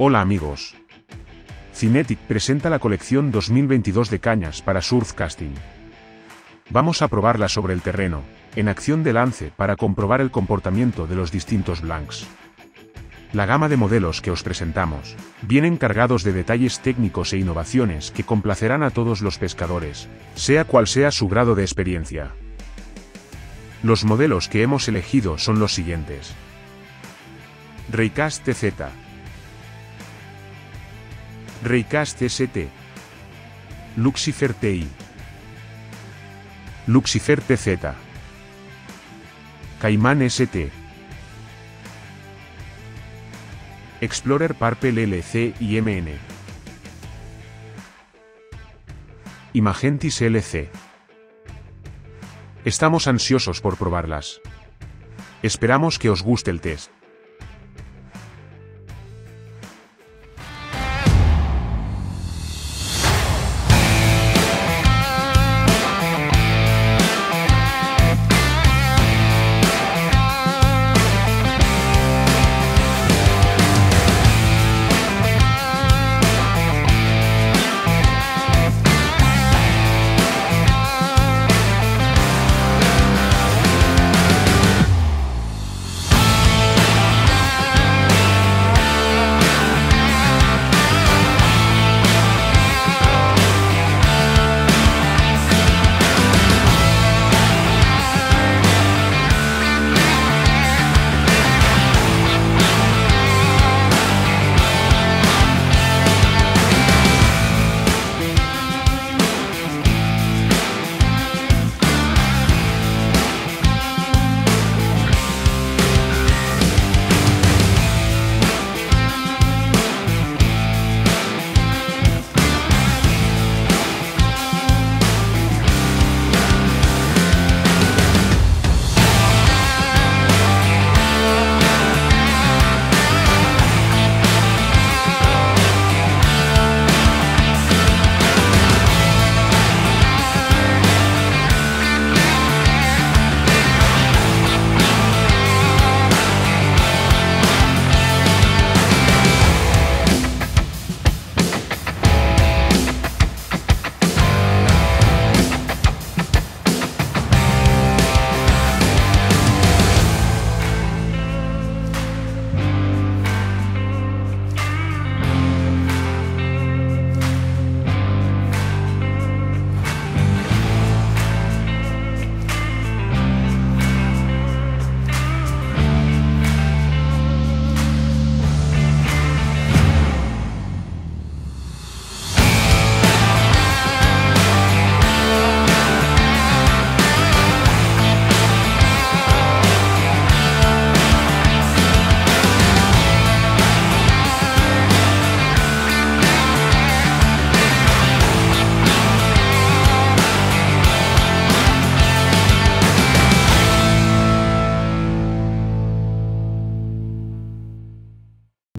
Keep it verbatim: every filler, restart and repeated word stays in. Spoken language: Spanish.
Hola amigos. Cinetic presenta la colección dos mil veintidós de cañas para surfcasting. Vamos a probarla sobre el terreno, en acción de lance para comprobar el comportamiento de los distintos blanks. La gama de modelos que os presentamos, vienen cargados de detalles técnicos e innovaciones que complacerán a todos los pescadores, sea cual sea su grado de experiencia. Los modelos que hemos elegido son los siguientes: Raycast T Z, Raycast S T, Luxifer T I, Luxifer T Z, Caiman S T, Explorer Purple L C y M N, y Magentis L C. Estamos ansiosos por probarlas. Esperamos que os guste el test.